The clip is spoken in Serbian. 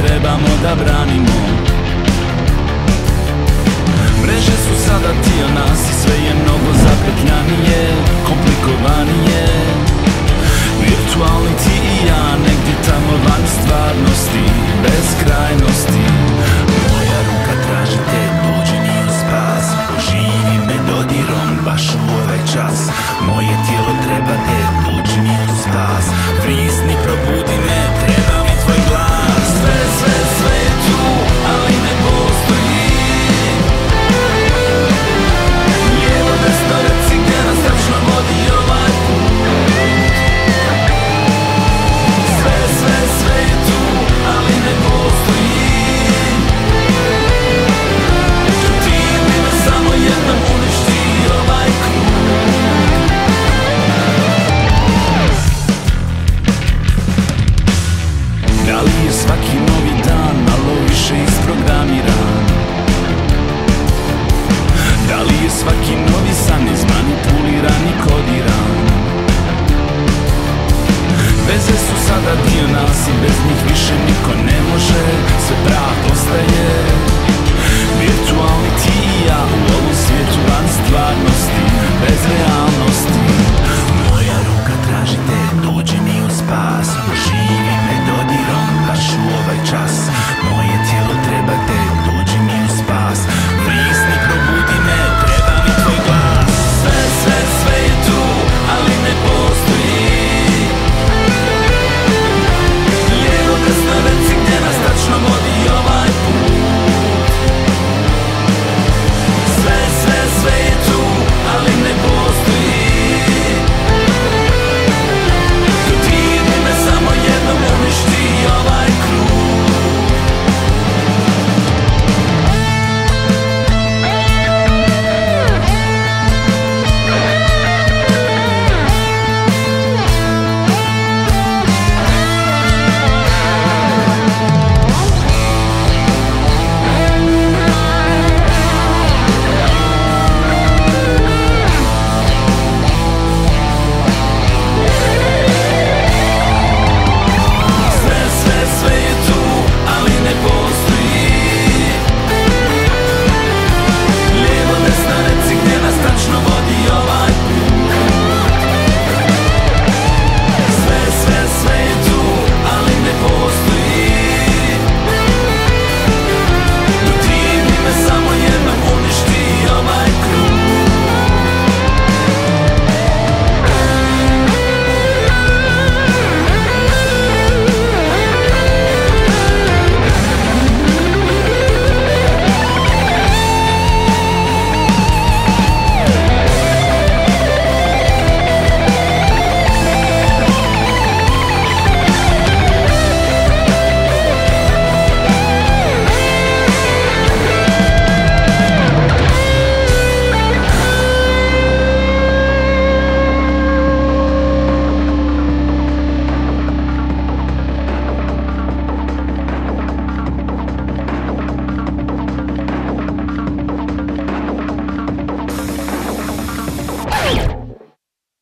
trebamo da branimo. Mreže su sada dio nas i sve je mnogo zapetljanije, komplikovanije. Virtualni ti i ja, negdje tamo van stvarnosti, bez krajnosti. Moja ruka traži te, dođi mi u spas, oživi me dodirom baš u ovaj čas. Moje tijelo treba te, dođi mi u spas, vrisni, probudi me, treba mi tvoj glas. Sve je tu, ali ne postoji. Lijevo, desno, reci gdje nas tačno vodi ovaj put. Sve je tu, ali ne postoji. Ti bi me samo jednom uništi ovaj krug. Da li je svaki novi dan malo više isprogramiran? Da li je svaki novi san izmanipuliran i kodiran? Veze su sada dio nas i bez njih više niko ne može. Sve prah postaje virtualni ti i ja u ovom svijetu van stvarnosti, bez realnosti.